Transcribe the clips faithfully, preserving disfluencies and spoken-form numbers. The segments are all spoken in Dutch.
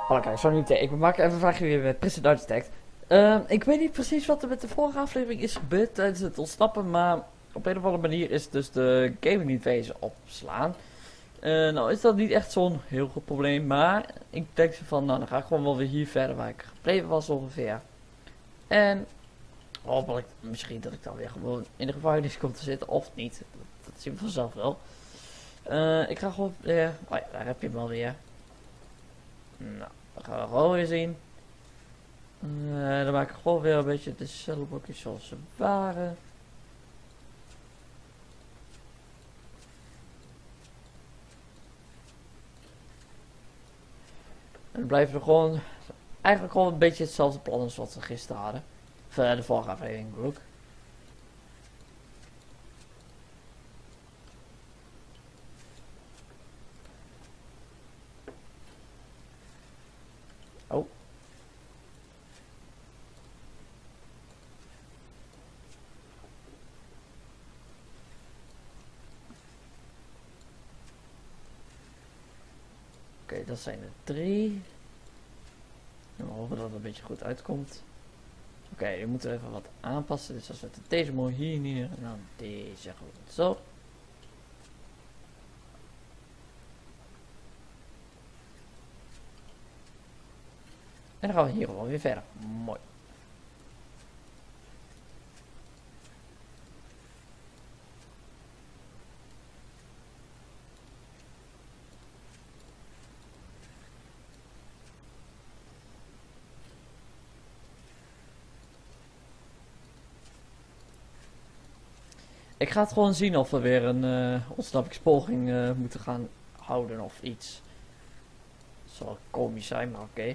Oké, sorry niet. Ik maak even een vraagje weer met Prison Architect. Uh, ik weet niet precies wat er met de vorige aflevering is gebeurd tijdens het ontsnappen, maar op een of andere manier is dus de gaming niet wezen opslaan. Uh, nou is dat niet echt zo'n heel goed probleem, maar ik denk van, nou dan ga ik gewoon wel weer hier verder waar ik gebleven was ongeveer. En hopelijk, misschien dat ik dan weer gewoon in de gevangenis kom te zitten of niet. Dat, dat zien we vanzelf wel. Uh, ik ga gewoon weer, oh ja, daar heb je hem alweer. Nou, dat gaan we gewoon weer zien. Uh, dan maak ik gewoon weer een beetje de cellenblokjes zoals ze waren. En dan blijven we gewoon, eigenlijk gewoon een beetje hetzelfde plan als wat we gisteren hadden. Of uh, de vorige aflevering ook. Oh. Oké, okay, dat zijn er drie. En we hopen dat het een beetje goed uitkomt. Oké, okay, we moeten even wat aanpassen. Dus als we deze mooi hier neer en dan deze goed zo. En dan gaan we hier gewoon weer verder. Mooi. Ik ga het gewoon zien of we weer een uh, ontsnappingspoging uh, moeten gaan houden of iets. Het zal komisch zijn, maar oké. Okay.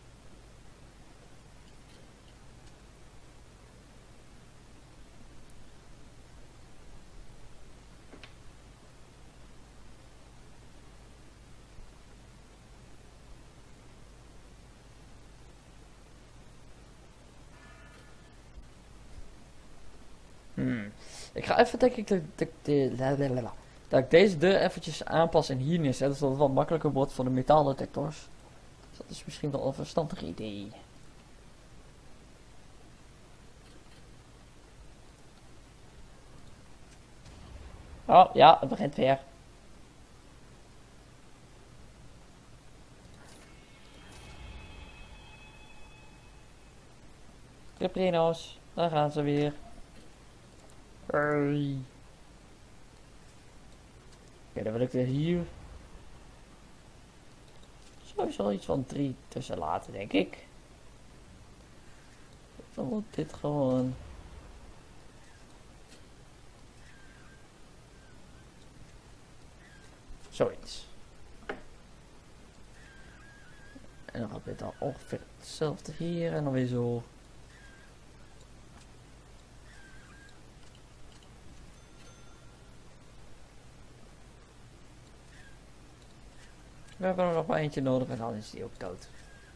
Hmm. Ik ga even denk ik dat, dat, dat, dat ik deze deur eventjes aanpas en hier neerzet, zodat het wat makkelijker wordt voor de metaaldetectors. Dus dat is misschien wel een verstandig idee. Oh ja, het begint weer. Criprino's, daar gaan ze weer. Hey. Oké, dan wil ik weer hier sowieso iets van drie tussen laten, denk ik. Dan wordt dit gewoon zoiets. En dan gaat dit dan ongeveer hetzelfde hier en dan weer zo. We hebben er nog maar eentje nodig en dan is die ook dood.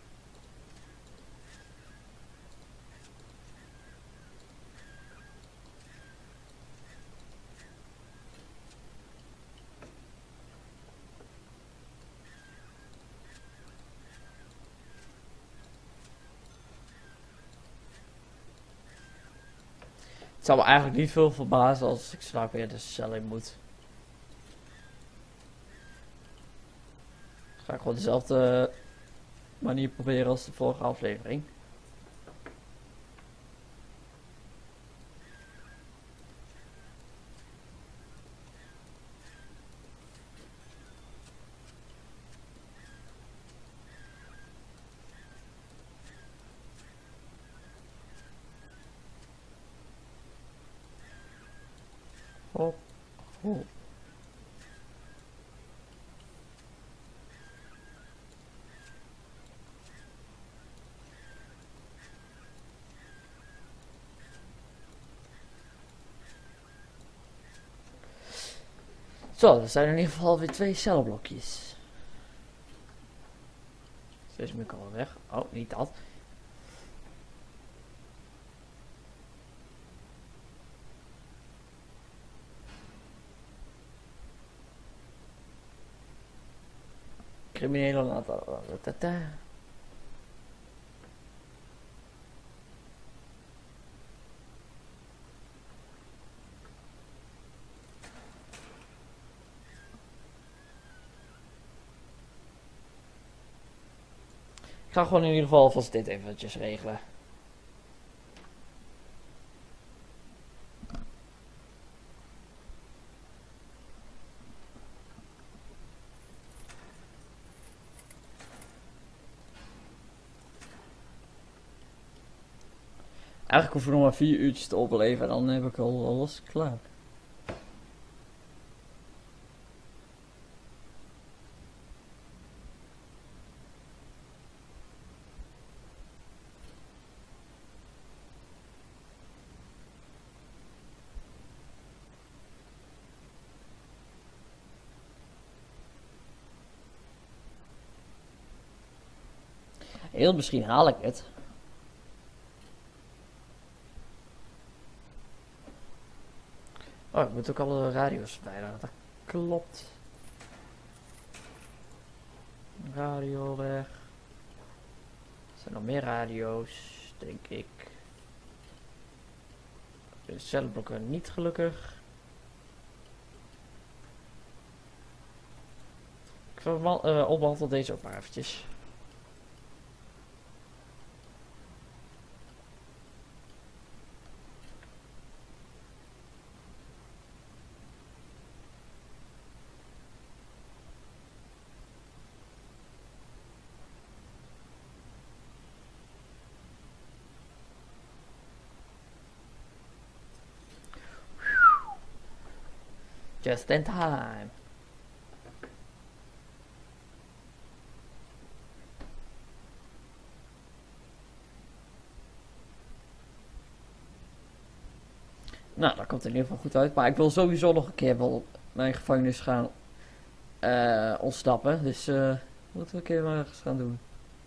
Het zou me eigenlijk niet veel verbazen als ik straks weer de cel in moet. Ga ik gewoon dezelfde manier proberen als de vorige aflevering. Hop, hop. Zo, er zijn in ieder geval weer twee celblokjes. Deze moet ik al weg. Oh, niet dat. Criminelen laten. Ik ga gewoon in ieder geval alvast dit eventjes regelen. Eigenlijk hoef ik nog maar vier uurtjes te overleven en dan heb ik al alles klaar. Heel misschien haal ik het. Oh, ik moet ook alle radio's verwijderen. Dat klopt. Radio weg. Er zijn nog meer radio's, denk ik. De cellenblokken niet gelukkig. Ik uh, onbehandel deze ook maar eventjes. Just in time. Nou, dat komt in ieder geval goed uit. Maar ik wil sowieso nog een keer wel mijn gevangenis gaan uh, ontsnappen. Dus uh, moeten we een keer maar eens gaan doen.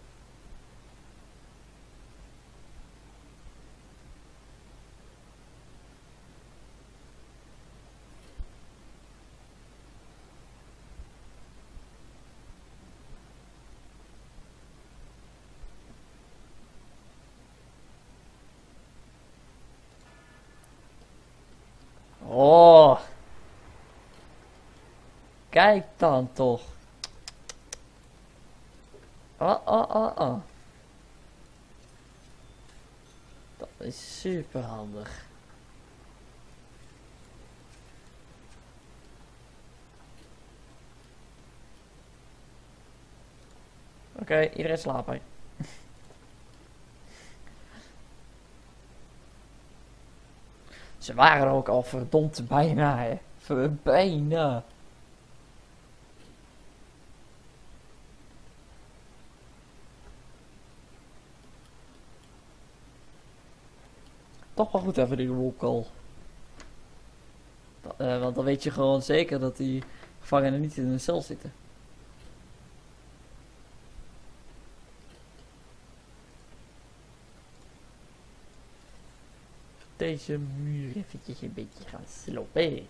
Oh. Kijk dan toch. Oh, oh, oh, oh. Dat is super handig. Oké, okay, iedereen slapen. Ze waren ook al verdomd bijna, hè. Bijna. Toch wel goed even die roll uh, want dan weet je gewoon zeker dat die gevangenen niet in een cel zitten. Deze muur eventjes een beetje gaan slopen.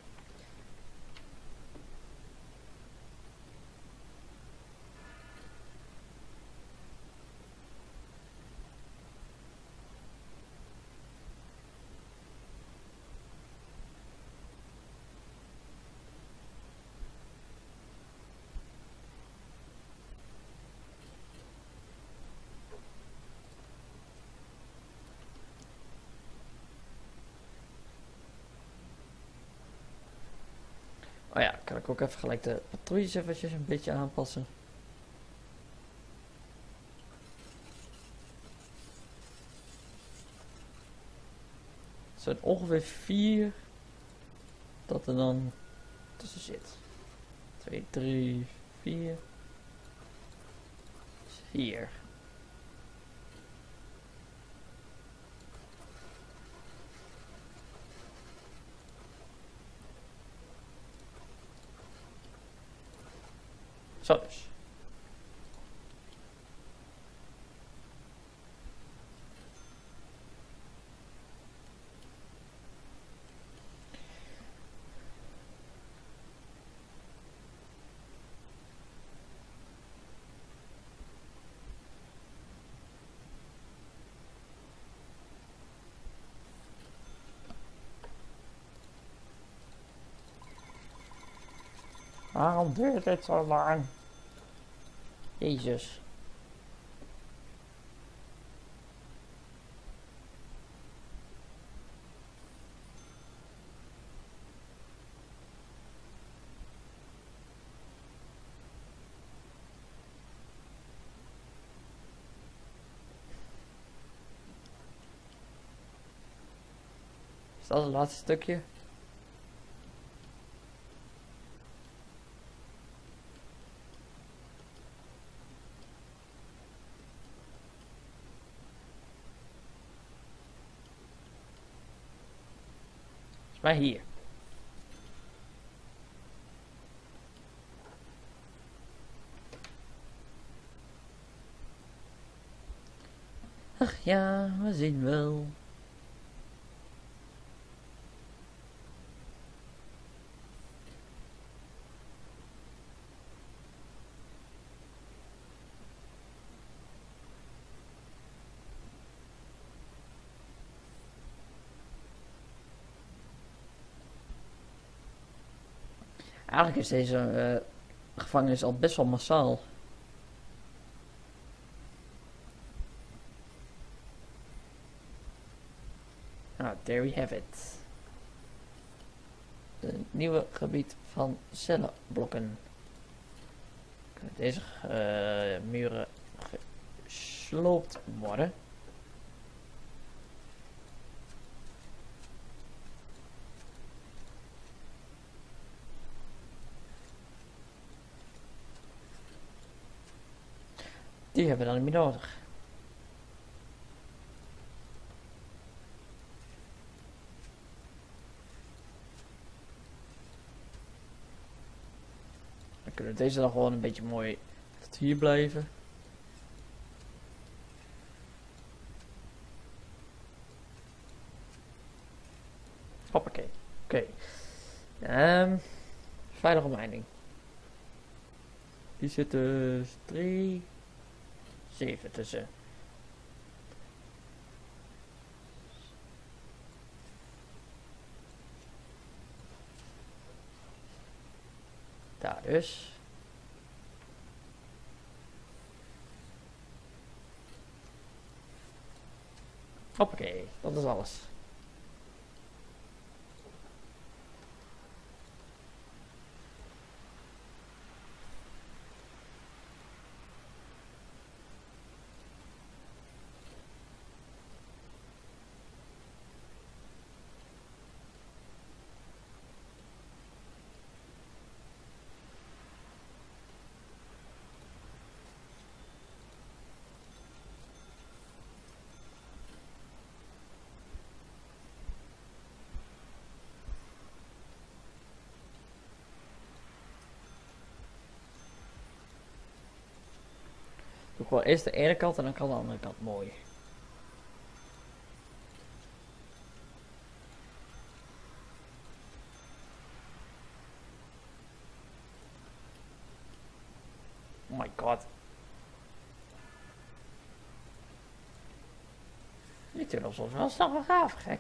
Oh ja, kan ik ook even gelijk de patrouilles eventjes een beetje aanpassen. Het zijn ongeveer vier dat er dan tussen zit. twee, drie, vier. vier. Zo dus. Waarom duurt het zo lang? Jezus. Is dat het laatste stukje? Is maar hier. Ach ja, we zien wel. Eigenlijk is deze uh, gevangenis al best wel massaal. Nou, there we have it. Een nieuwe gebied van cellenblokken. Kunnen deze uh, muren gesloopt worden? Die hebben we dan niet meer nodig. Dan kunnen deze dan gewoon een beetje mooi tot hier blijven. Hoppakee. Oké. Okay. Um, veilige omheining. Die zitten drie, zeven tussen. Daar dus. Hoppakee, dat is alles. Doe gewoon eerst de ene kant en dan kan de andere kant mooi. Oh my god. Die tunnels was wel snel wel gaaf, gek.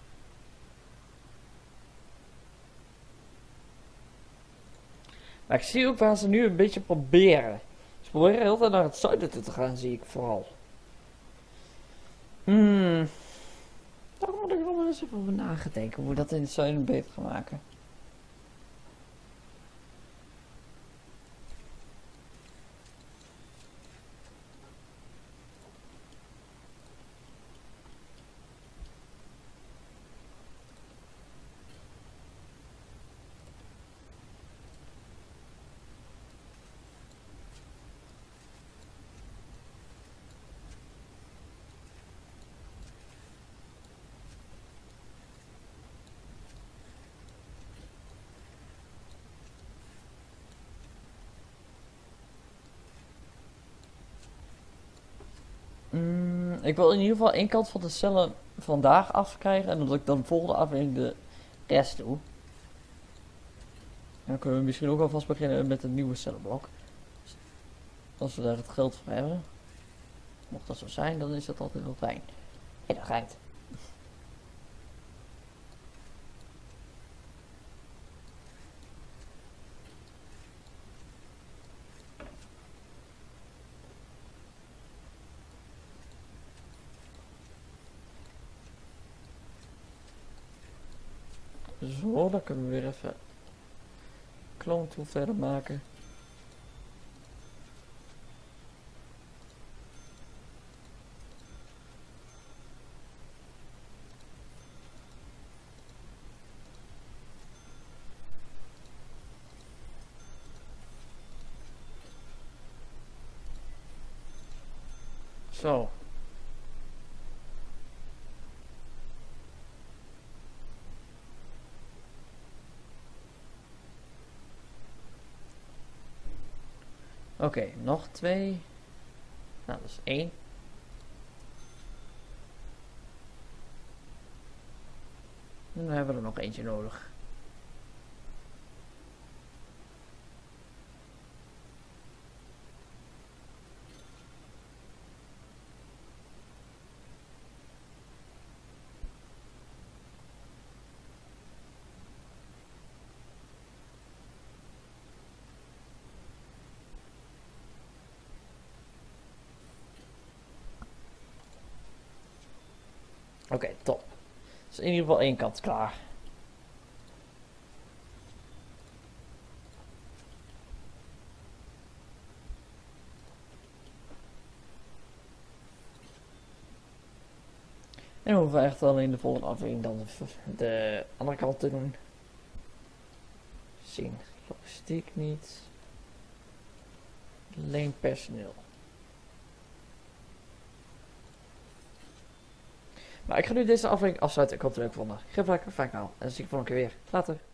Maar ik zie ook waar ze nu een beetje proberen. Ze proberen heel tijd naar het zuiden toe te gaan, zie ik vooral. Hmm. Daar moet ik nog wel eens even over nagedenken hoe we dat in het zuiden beter gaan maken. Mm, ik wil in ieder geval één kant van de cellen vandaag afkrijgen en dat ik dan de volgende aflevering de rest doe. En dan kunnen we misschien ook alvast beginnen met een nieuwe cellenblok. Als we daar het geld voor hebben. Mocht dat zo zijn, dan is dat altijd wel fijn. Hé, dat gaat. Zo, dan kunnen we weer even clone tool verder maken. Zo. Oké, okay, nog twee. Nou, dat is één. En dan hebben we er nog eentje nodig. Oké, okay, top. Dus in ieder geval één kant klaar. En dan hoeven we echt alleen de volgende aflevering dan de, de andere kant te doen. Zien. Logistiek niet. Alleen personeel. Maar ik ga nu deze aflevering afsluiten. Ik hoop dat het leuk vond. Geef een like, fijn kanaal. En dan zie ik volgende keer weer. Later.